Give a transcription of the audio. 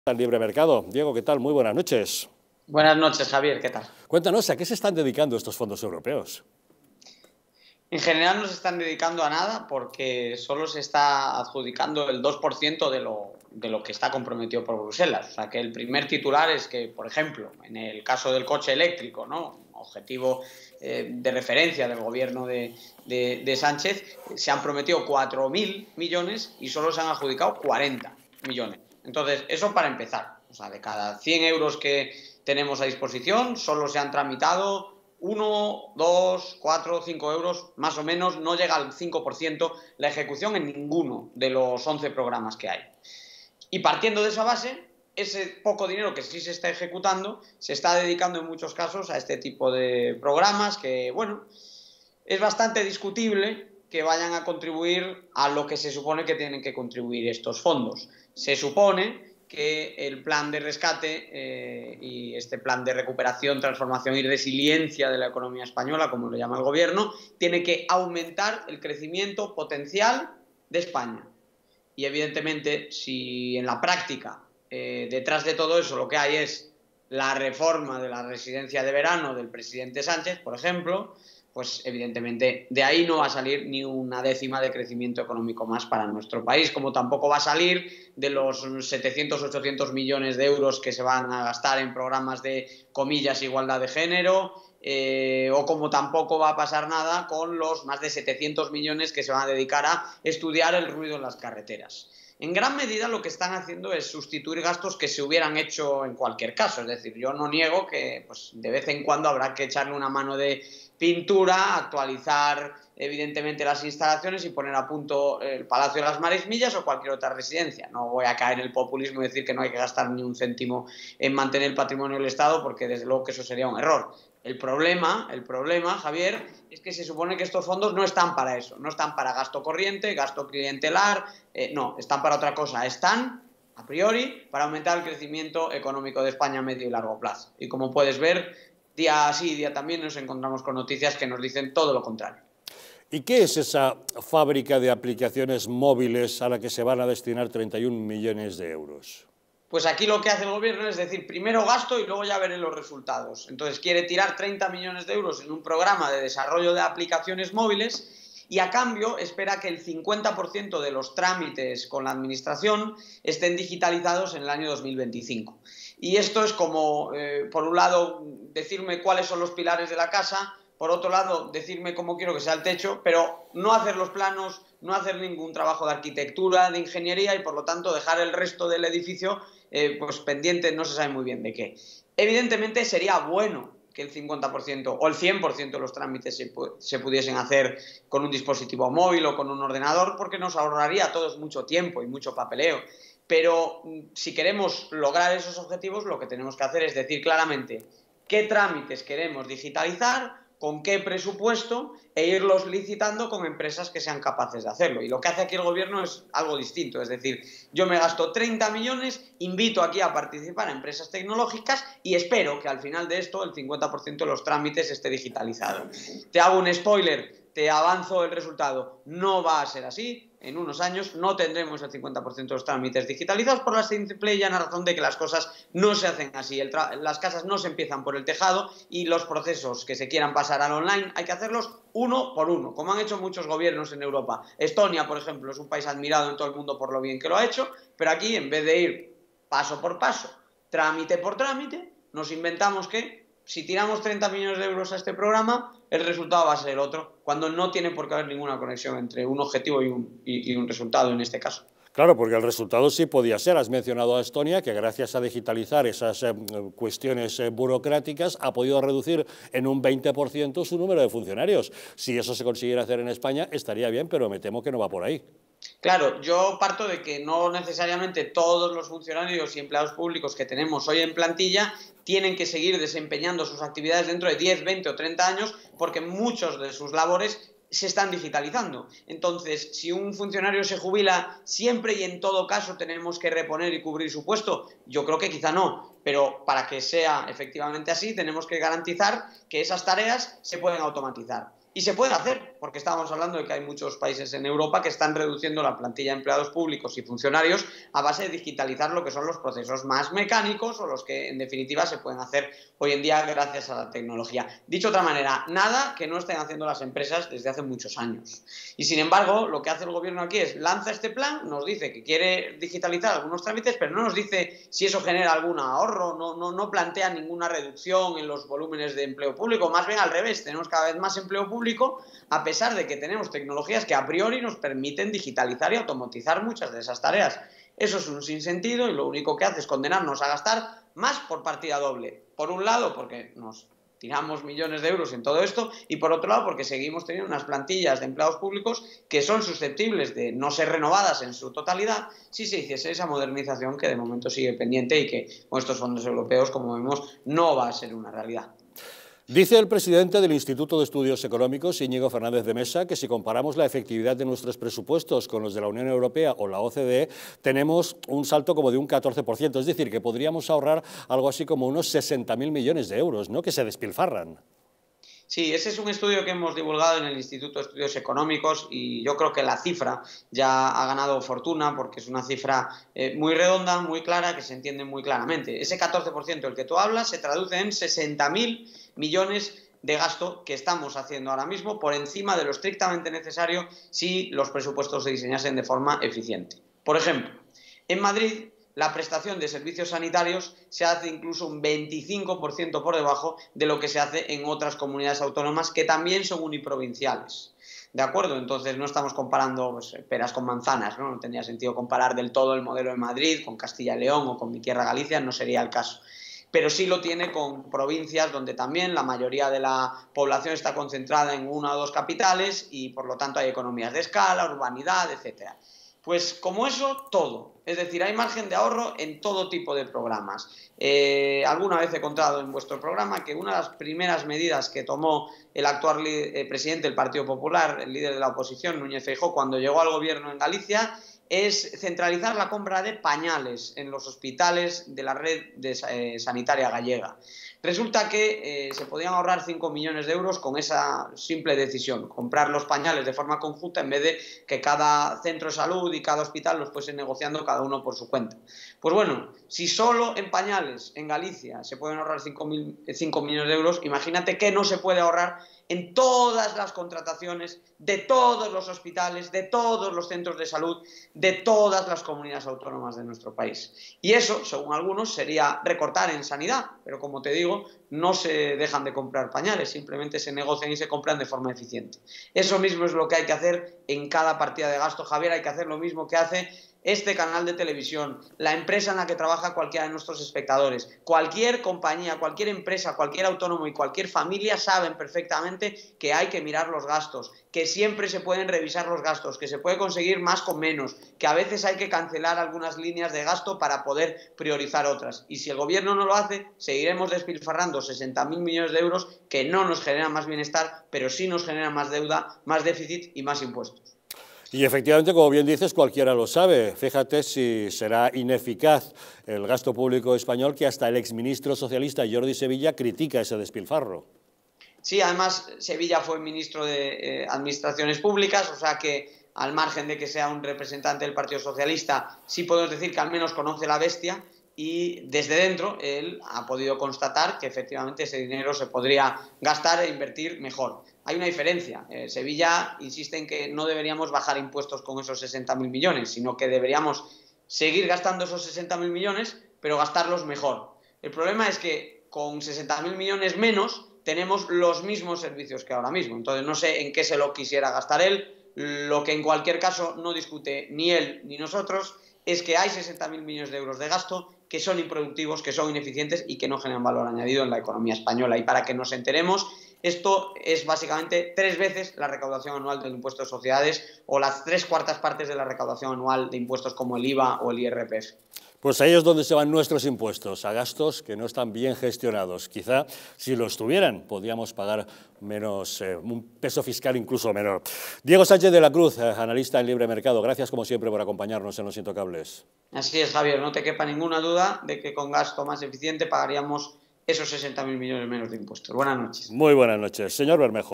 Al libre mercado. Diego, ¿qué tal? Muy buenas noches. Buenas noches, Javier, ¿qué tal? Cuéntanos, ¿a qué se están dedicando estos fondos europeos? En general no se están dedicando a nada porque solo se está adjudicando el 2% de lo que está comprometido por Bruselas. O sea que el primer titular es que, por ejemplo, en el caso del coche eléctrico, ¿no? Objetivo de referencia del gobierno de Sánchez, se han prometido 4.000 millones y solo se han adjudicado 40 millones. Entonces, eso para empezar. O sea, de cada 100 euros que tenemos a disposición, solo se han tramitado 1, 2, 4, 5 euros, más o menos, no llega al 5% la ejecución en ninguno de los 11 programas que hay. Y partiendo de esa base, ese poco dinero que sí se está ejecutando se está dedicando en muchos casos a este tipo de programas que, bueno, es bastante discutible que vayan a contribuir a lo que se supone que tienen que contribuir estos fondos. Se supone que el plan de rescate y este plan de recuperación, transformación y resiliencia de la economía española, como lo llama el gobierno, tiene que aumentar el crecimiento potencial de España. Y evidentemente, si en la práctica, detrás de todo eso, lo que hay es la reforma de la residencia de verano del presidente Sánchez, por ejemplo, pues evidentemente de ahí no va a salir ni una décima de crecimiento económico más para nuestro país, como tampoco va a salir de los 700, 800 millones de euros que se van a gastar en programas de, comillas, igualdad de género, o como tampoco va a pasar nada con los más de 700 millones que se van a dedicar a estudiar el ruido en las carreteras. En gran medida lo que están haciendo es sustituir gastos que se hubieran hecho en cualquier caso. Es decir, yo no niego que pues, de vez en cuando habrá que echarle una mano de pintura, actualizar evidentemente las instalaciones y poner a punto el Palacio de las Marismillas o cualquier otra residencia. No voy a caer en el populismo y decir que no hay que gastar ni un céntimo en mantener el patrimonio del Estado, porque desde luego que eso sería un error. El problema, Javier, es que se supone que estos fondos no están para eso, no están para gasto corriente, gasto clientelar, no, están para otra cosa, están a priori para aumentar el crecimiento económico de España a medio y largo plazo. Y como puedes ver, día sí y día también nos encontramos con noticias que nos dicen todo lo contrario. ¿Y qué es esa fábrica de aplicaciones móviles a la que se van a destinar 31 millones de euros? Pues aquí lo que hace el gobierno es decir, primero gasto y luego ya veré los resultados. Entonces quiere tirar 30 millones de euros en un programa de desarrollo de aplicaciones móviles y a cambio espera que el 50% de los trámites con la administración estén digitalizados en el año 2025. Y esto es como, por un lado, decirme cuáles son los pilares de la casa, por otro lado, decirme cómo quiero que sea el techo, pero no hacer los planos, no hacer ningún trabajo de arquitectura, de ingeniería y, por lo tanto, dejar el resto del edificio pues pendiente, no se sabe muy bien de qué. Evidentemente, sería bueno que el 50% o el 100% de los trámites se pudiesen hacer con un dispositivo móvil o con un ordenador, porque nos ahorraría a todos mucho tiempo y mucho papeleo. Pero si queremos lograr esos objetivos, lo que tenemos que hacer es decir claramente qué trámites queremos digitalizar, con qué presupuesto e irlos licitando con empresas que sean capaces de hacerlo. Y lo que hace aquí el gobierno es algo distinto, es decir, yo me gasto 30 millones, invito aquí a participar a empresas tecnológicas y espero que al final de esto el 50% de los trámites esté digitalizado. Te hago un spoiler, te avanzo el resultado, no va a ser así. En unos años no tendremos el 50% de los trámites digitalizados por la simple y llana razón de que las cosas no se hacen así. Las casas no se empiezan por el tejado y los procesos que se quieran pasar al online hay que hacerlos uno por uno, como han hecho muchos gobiernos en Europa. Estonia, por ejemplo, es un país admirado en todo el mundo por lo bien que lo ha hecho, pero aquí, en vez de ir paso por paso, trámite por trámite, nos inventamos que si tiramos 30 millones de euros a este programa, el resultado va a ser el otro, cuando no tiene por qué haber ninguna conexión entre un objetivo y un resultado en este caso. Claro, porque el resultado sí podía ser. Has mencionado a Estonia, que gracias a digitalizar esas cuestiones burocráticas ha podido reducir en un 20% su número de funcionarios. Si eso se consiguiera hacer en España, estaría bien, pero me temo que no va por ahí. Claro, yo parto de que no necesariamente todos los funcionarios y empleados públicos que tenemos hoy en plantilla tienen que seguir desempeñando sus actividades dentro de 10, 20 o 30 años porque muchos de sus labores se están digitalizando. Entonces, si un funcionario se jubila, siempre y en todo caso tenemos que reponer y cubrir su puesto. Yo creo que quizá no, pero para que sea efectivamente así tenemos que garantizar que esas tareas se pueden automatizar. Y se puede hacer. porque estábamos hablando de que hay muchos países en Europa que están reduciendo la plantilla de empleados públicos y funcionarios a base de digitalizar lo que son los procesos más mecánicos o los que en definitiva se pueden hacer hoy en día gracias a la tecnología. Dicho de otra manera, nada que no estén haciendo las empresas desde hace muchos años. Y sin embargo, lo que hace el gobierno aquí es lanza este plan, nos dice que quiere digitalizar algunos trámites, pero no nos dice si eso genera algún ahorro, no plantea ninguna reducción en los volúmenes de empleo público, más bien al revés, tenemos cada vez más empleo público a pesar de que tenemos tecnologías que a priori nos permiten digitalizar y automatizar muchas de esas tareas. Eso es un sinsentido y lo único que hace es condenarnos a gastar más por partida doble. Por un lado, porque nos tiramos millones de euros en todo esto y por otro lado porque seguimos teniendo unas plantillas de empleados públicos que son susceptibles de no ser renovadas en su totalidad si se hiciese esa modernización que de momento sigue pendiente y que con estos fondos europeos, como vemos, no va a ser una realidad. Dice el presidente del Instituto de Estudios Económicos, Íñigo Fernández de Mesa, que si comparamos la efectividad de nuestros presupuestos con los de la Unión Europea o la OCDE, tenemos un salto como de un 14%, es decir, que podríamos ahorrar algo así como unos 60.000 millones de euros, ¿no?, que se despilfarran. Sí, ese es un estudio que hemos divulgado en el Instituto de Estudios Económicos y yo creo que la cifra ya ha ganado fortuna porque es una cifra muy redonda, muy clara, que se entiende muy claramente. Ese 14% del que tú hablas se traduce en 60.000 millones de gasto que estamos haciendo ahora mismo por encima de lo estrictamente necesario si los presupuestos se diseñasen de forma eficiente. Por ejemplo, en Madrid la prestación de servicios sanitarios se hace incluso un 25% por debajo de lo que se hace en otras comunidades autónomas que también son uniprovinciales. ¿De acuerdo? Entonces no estamos comparando pues, peras con manzanas, ¿no? No tendría sentido comparar del todo el modelo de Madrid con Castilla y León o con mi tierra Galicia, no sería el caso. Pero sí lo tiene con provincias donde también la mayoría de la población está concentrada en una o dos capitales y por lo tanto hay economías de escala, urbanidad, etcétera. Pues como eso, todo. Es decir, hay margen de ahorro en todo tipo de programas. Alguna vez he contado en vuestro programa que una de las primeras medidas que tomó el actual presidente del Partido Popular, el líder de la oposición, Núñez Feijóo, cuando llegó al gobierno en Galicia, es centralizar la compra de pañales en los hospitales de la red sanitaria gallega. Resulta que se podían ahorrar 5 millones de euros con esa simple decisión, comprar los pañales de forma conjunta en vez de que cada centro de salud y cada hospital los fuese negociando cada uno por su cuenta. Pues bueno, si solo en pañales en Galicia se pueden ahorrar 5 millones de euros, imagínate que no se puede ahorrar en todas las contrataciones de todos los hospitales, de todos los centros de salud, de todas las comunidades autónomas de nuestro país. Y eso, según algunos, sería recortar en sanidad, pero como te digo, no se dejan de comprar pañales, simplemente se negocian y se compran de forma eficiente. Eso mismo es lo que hay que hacer en cada partida de gasto, Javier, hay que hacer lo mismo que hace este canal de televisión, la empresa en la que trabaja cualquiera de nuestros espectadores, cualquier compañía, cualquier empresa, cualquier autónomo y cualquier familia saben perfectamente que hay que mirar los gastos, que siempre se pueden revisar los gastos, que se puede conseguir más con menos, que a veces hay que cancelar algunas líneas de gasto para poder priorizar otras. Y si el gobierno no lo hace, seguiremos despilfarrando 60.000 millones de euros que no nos generan más bienestar, pero sí nos generan más deuda, más déficit y más impuestos. Y efectivamente, como bien dices, cualquiera lo sabe. Fíjate si será ineficaz el gasto público español, que hasta el exministro socialista Jordi Sevilla critica ese despilfarro. Sí, además Sevilla fue ministro de Administraciones Públicas, o sea que al margen de que sea un representante del Partido Socialista, sí podemos decir que al menos conoce la bestia y desde dentro él ha podido constatar que efectivamente ese dinero se podría gastar e invertir mejor. Hay una diferencia. Sevilla insiste en que no deberíamos bajar impuestos con esos 60.000 millones, sino que deberíamos seguir gastando esos 60.000 millones, pero gastarlos mejor. El problema es que con 60.000 millones menos tenemos los mismos servicios que ahora mismo. Entonces no sé en qué se lo quisiera gastar él. Lo que en cualquier caso no discute ni él ni nosotros es que hay 60.000 millones de euros de gasto que son improductivos, que son ineficientes y que no generan valor añadido en la economía española. Y para que nos enteremos, esto es básicamente 3 veces la recaudación anual del impuesto de sociedades o las 3/4 partes de la recaudación anual de impuestos como el IVA o el IRPF. Pues ahí es donde se van nuestros impuestos, a gastos que no están bien gestionados. Quizá, si los tuvieran, podríamos pagar menos, un peso fiscal incluso menor. Diego Sánchez de la Cruz, analista en Libre Mercado, gracias como siempre por acompañarnos en Los Intocables. Así es, Javier, no te quepa ninguna duda de que con gasto más eficiente pagaríamos esos 60.000 millones menos de impuestos. Buenas noches. Muy buenas noches. Señor Bermejo.